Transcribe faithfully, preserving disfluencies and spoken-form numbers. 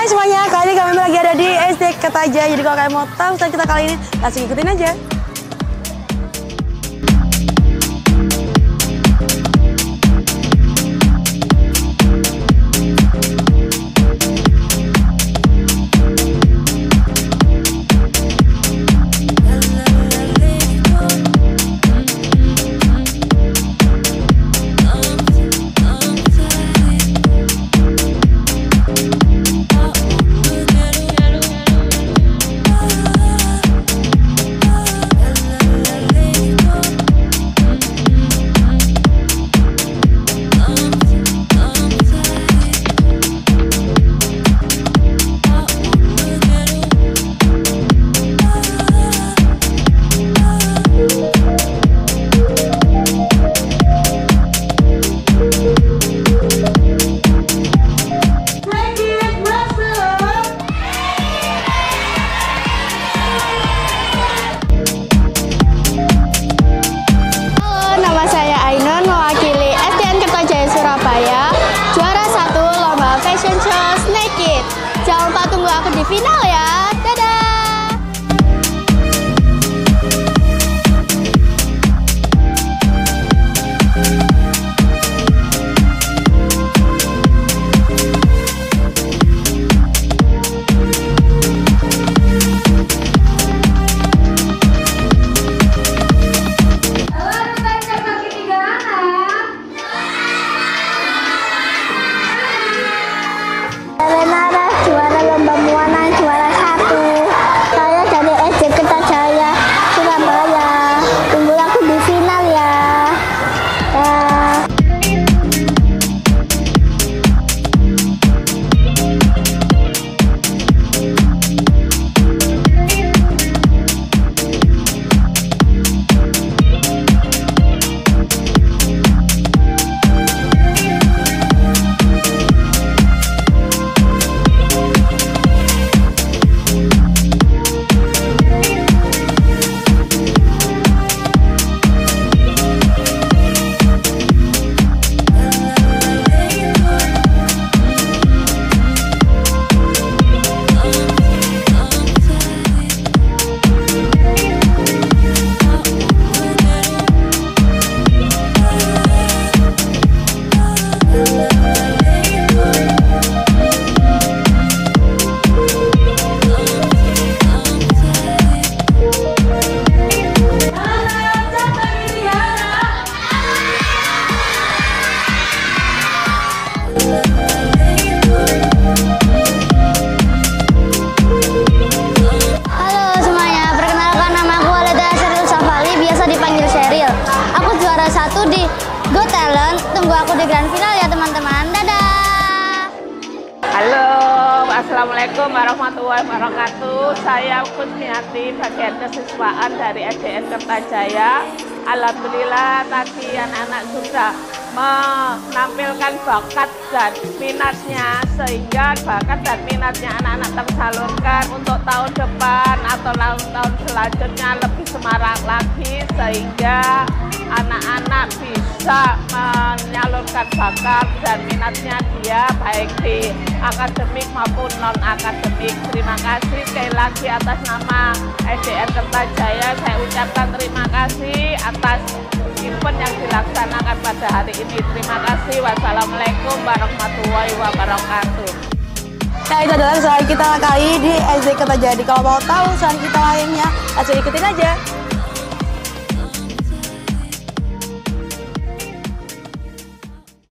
Hai semuanya, kali ini kami lagi ada di S D Kertajaya. Jadi kalau kalian mau tahu usaha kita kali ini, langsung ikutin aja. Jangan lupa tunggu aku di final ya. Dadah. Satu di Got Talent, tunggu aku di grand final ya teman-teman. Dadah. Halo, assalamualaikum warahmatullahi wabarakatuh. Saya Kusniati, bagian kesiswaan dari S D N Kertajaya. Alhamdulillah tadi anak-anak sudah menampilkan bakat dan minatnya, sehingga bakat dan minatnya anak-anak tersalurkan untuk tahun depan atau tahun-tahun selanjutnya lebih semarak lagi, sehingga anak-anak bisa menyalurkan bakat dan minatnya dia baik di akademik maupun non-akademik. Terima kasih sekali lagi atas nama S D N Kertajaya. Saya ucapkan terima kasih atas event yang dilaksanakan pada hari ini. Terima kasih. Wassalamualaikum warahmatullahi wabarakatuh. Nah, itu adalah usaha kita kali di S D Kertajaya. Kalau mau tahu usaha kita lainnya, langsung ikutin aja.